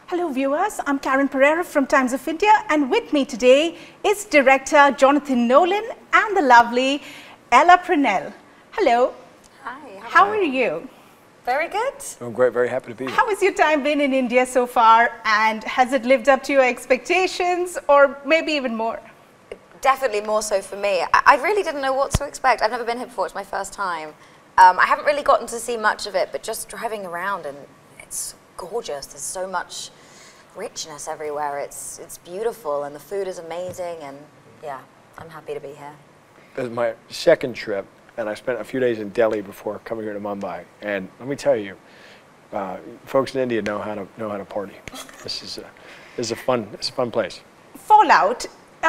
Hello viewers, I'm Karen Pereira from Times of India, and with me today is director Jonathan Nolan and the lovely Ella Purnell. Hello. Hi. How are you? Very good. I'm great, very happy to be here. How has your time been in India so far, and has it lived up to your expectations or maybe even more? Definitely more so for me. I really didn't know what to expect. I've never been here before, it's my first time. I haven't really gotten to see much of it, but just driving around, and it's gorgeous. There's so much richness everywhere. It's beautiful, and the food is amazing, and yeah, I'm happy to be here. This is my second trip, and I spent a few days in Delhi before coming here to Mumbai. And let me tell you, folks in India know how to party. This is a fun place. Fallout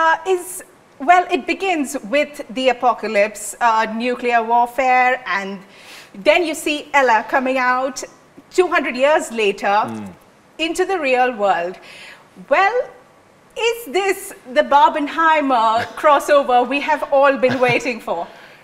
well, it begins with the apocalypse, nuclear warfare, and then you see Ella coming out 200 years later into the real world. Well, is this the Barbenheimer crossover we have all been waiting for?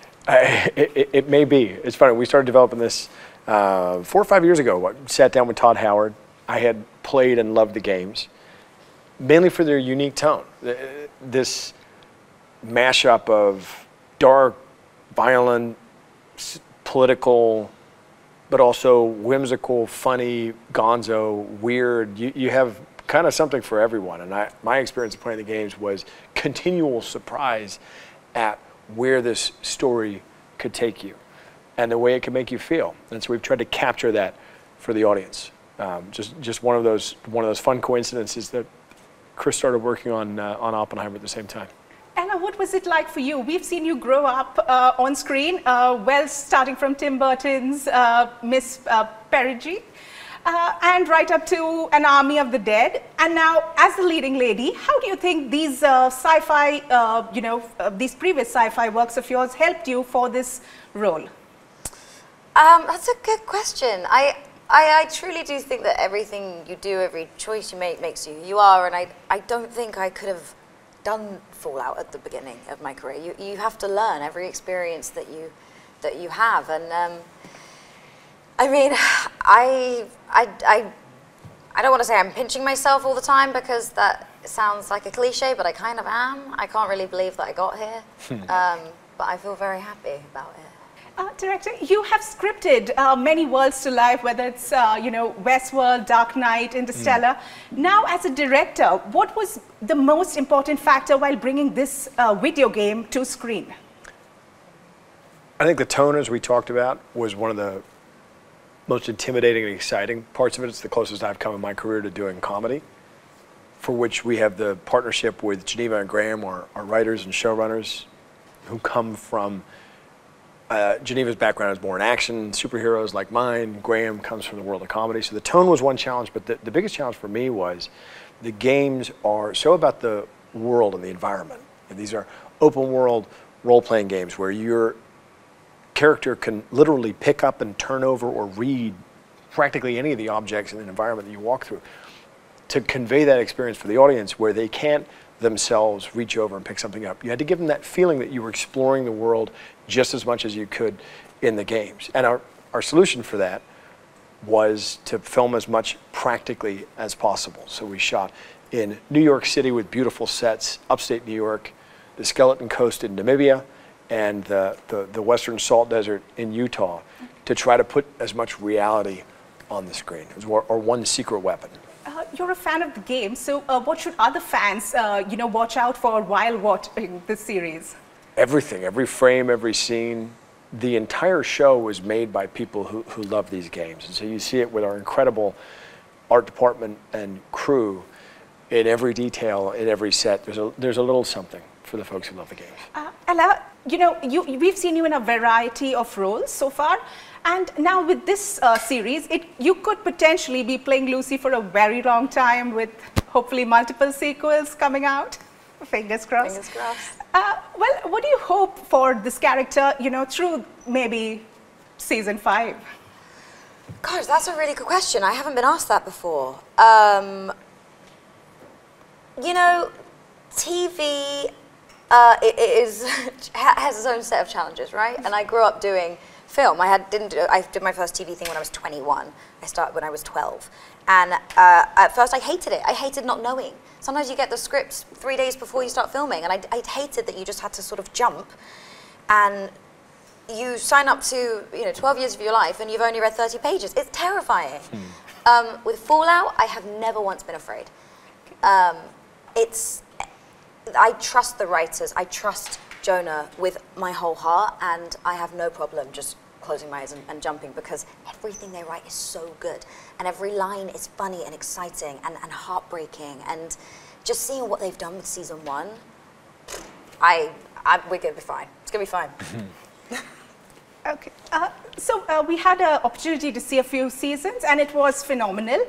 It may be. It's funny, we started developing this 4 or 5 years ago. I sat down with Todd Howard. I had played and loved the games, mainly for their unique tone. This mashup of dark, violent, political, but also whimsical, funny, gonzo, weird. You have kind of something for everyone. And my experience of playing the games was continual surprise at where this story could take you and the way it could make you feel. And so we've tried to capture that for the audience. Just one of those fun coincidences that Chris started working on Oppenheimer at the same time. Ella, what was it like for you? We've seen you grow up on screen, well, starting from Tim Burton's Miss Peregrine, and right up to An Army of the Dead. And now, as the leading lady, how do you think these sci-fi, these previous sci-fi works of yours helped you for this role? That's a good question. I truly do think that everything you do, every choice you make makes you who you are, and I don't think I could have done Fallout at the beginning of my career. You have to learn every experience that you have, and I mean, I don't want to say I'm pinching myself all the time because that sounds like a cliche, but I kind of am. I can't really believe that I got here, but I feel very happy about it. Director, you have scripted many worlds to life, whether it's Westworld, Dark Knight, Interstellar. Now, as a director, what was the most important factor while bringing this video game to screen? I think the tone, as we talked about, was one of the most intimidating and exciting parts of it. It's the closest I've come in my career to doing comedy, for which we have the partnership with Geneva and Graham, our writers and showrunners, who come from Geneva's background is more in action, superheroes like mine. Graham comes from the world of comedy. So the tone was one challenge, but the biggest challenge for me was the games are so about the world and the environment. And these are open world role-playing games where your character can literally pick up and turn over or read practically any of the objects in the environment that you walk through, to convey that experience for the audience where they can't themselves reach over and pick something up. You had to give them that feeling that you were exploring the world just as much as you could in the games. And our solution for that was to film as much practically as possible. So we shot in New York City with beautiful sets, upstate New York, the Skeleton Coast in Namibia, and the Western Salt Desert in Utah, to try to put as much reality on the screen. It was our one secret weapon. You're a fan of the game, so what should other fans, watch out for while watching this series? Everything, every frame, every scene. The entire show was made by people who love these games. And so you see it with our incredible art department and crew in every detail, in every set. There's a little something for the folks who love the games. Ella, we've seen you in a variety of roles so far. And now with this series, you could potentially be playing Lucy for a very long time, with hopefully multiple sequels coming out. Fingers crossed. Fingers crossed. Well, what do you hope for this character, through maybe season 5? Gosh, that's a really good question. I haven't been asked that before. TV has its own set of challenges, right? And I grew up doing film. I did my first TV thing when I was 21. I started when I was 12. And at first I hated it. I hated not knowing. Sometimes you get the scripts 3 days before you start filming, and I hated that you just had to sort of jump, and you sign up to 12 years of your life and you've only read 30 pages. It's terrifying. With Fallout, I have never once been afraid. I trust the writers. I trust Jonah with my whole heart, and I have no problem just closing my eyes and jumping, because everything they write is so good, and every line is funny and exciting and heartbreaking, and just seeing what they've done with season 1, we're gonna be fine. It's gonna be fine. Okay, so we had an opportunity to see a few seasons, and it was phenomenal.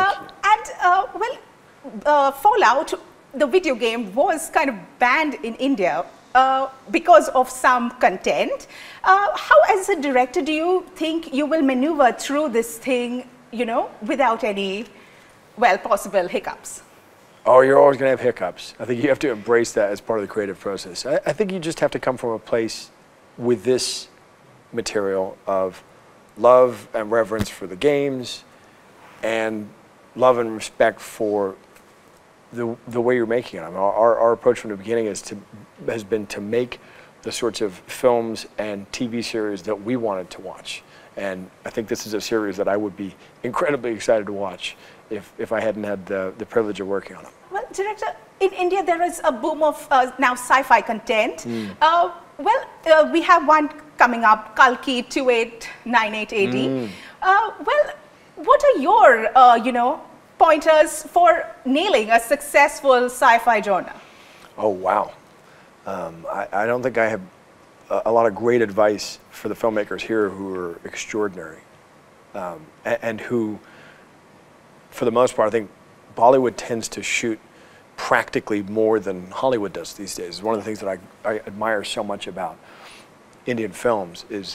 Fallout, the video game, was kind of banned in India because of some content. How, as a director, do you think you will maneuver through this thing, without any, possible hiccups? Oh, you're always going to have hiccups. I think you have to embrace that as part of the creative process. I think you just have to come from a place with this material of love and reverence for the games, and love and respect for the way you're making it. I mean, our approach from the beginning has been to make the sorts of films and TV series that we wanted to watch. And I think this is a series that I would be incredibly excited to watch if I hadn't had the privilege of working on it. Well, director, in India there is a boom of now sci-fi content. We have one coming up, Kalki 2898 AD. What are your, pointers for nailing a successful sci-fi genre? Oh, wow. I don't think I have a lot of great advice for the filmmakers here who are extraordinary, and who, for the most part, I think Bollywood tends to shoot practically more than Hollywood does these days. One of the things that I admire so much about Indian films is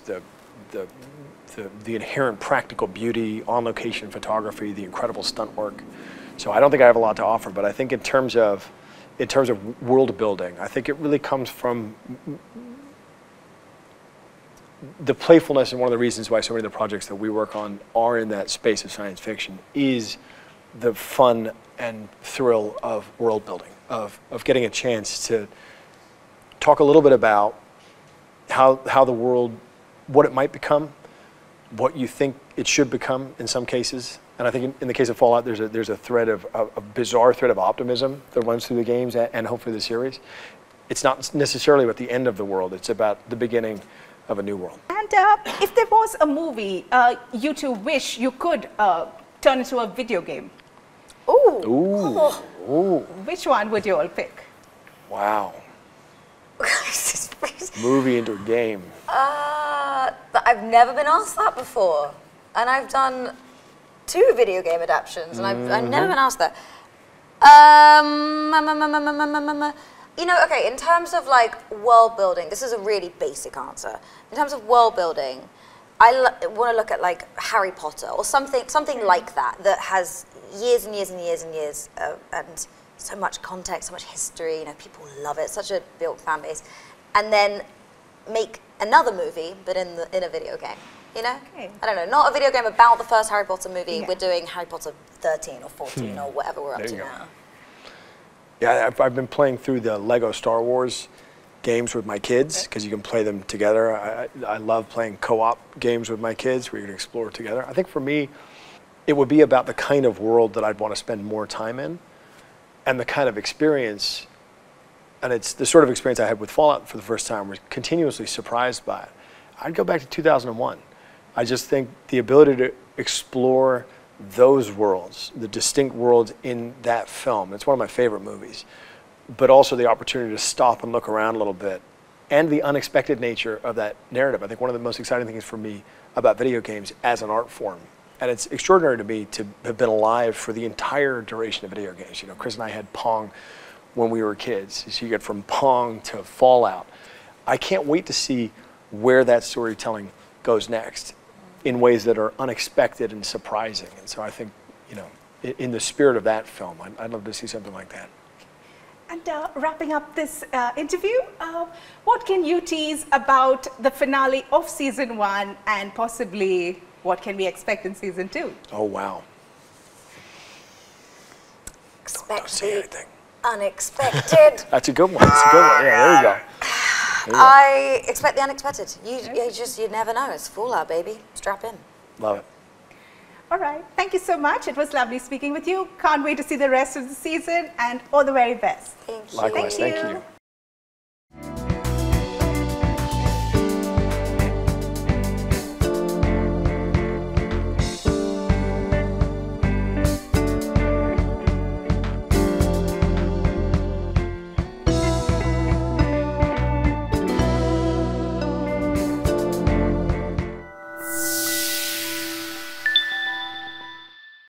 the inherent practical beauty, on-location photography, the incredible stunt work. So I don't think I have a lot to offer, but I think in terms of world building, I think it really comes from the playfulness, and one of the reasons why so many of the projects that we work on are in that space of science fiction is the fun and thrill of world building, of getting a chance to talk a little bit about how the world, what it might become, what you think it should become in some cases. And I think in the case of Fallout, there's a thread of a bizarre thread of optimism that runs through the games and hopefully the series. It's not necessarily about the end of the world, it's about the beginning of a new world. And if there was a movie you two wish you could turn into a video game, which one would you all pick? Wow. Movie into a game. I've never been asked that before, and I've done 2 video game adaptations, and I've never been asked that. Okay, in terms of like world building, this is a really basic answer. In terms of world building, I want to look at like Harry Potter or something like that has years and years and years and years and so much context, so much history. People love it. Such a built fan base, and then make another movie, but in a video game. Okay. I don't know, not a video game about the first Harry Potter movie. Yeah. We're doing Harry Potter 13 or 14 or whatever we're up to now. Yeah, I've been playing through the Lego Star Wars games with my kids because you can play them together. I love playing co-op games with my kids where you can explore together. I think for me, it would be about the kind of world that I'd want to spend more time in, and the kind of experience, and it's the sort of experience I had with Fallout for the first time, was continuously surprised by it. I'd go back to 2001. I just think the ability to explore those worlds, the distinct worlds in that film, it's one of my favorite movies, but also the opportunity to stop and look around a little bit, and the unexpected nature of that narrative. I think one of the most exciting things for me about video games as an art form, and it's extraordinary to me to have been alive for the entire duration of video games. Chris and I had Pong when we were kids, so you get from Pong to Fallout. I can't wait to see where that storytelling goes next in ways that are unexpected and surprising. And so I think, in the spirit of that film, I'd love to see something like that. And wrapping up this interview, what can you tease about the finale of season 1 and possibly what can we expect in season 2? Oh, wow. Expect say the anything. unexpected. That's a good one. That's a good one. Yeah, there you go. There you go. I expect the unexpected. You never know. It's Fallout, baby. Strap in. Love it. All right. Thank you so much. It was lovely speaking with you. Can't wait to see the rest of the season and all the very best. Thank you. Likewise. Thank Thank you. you.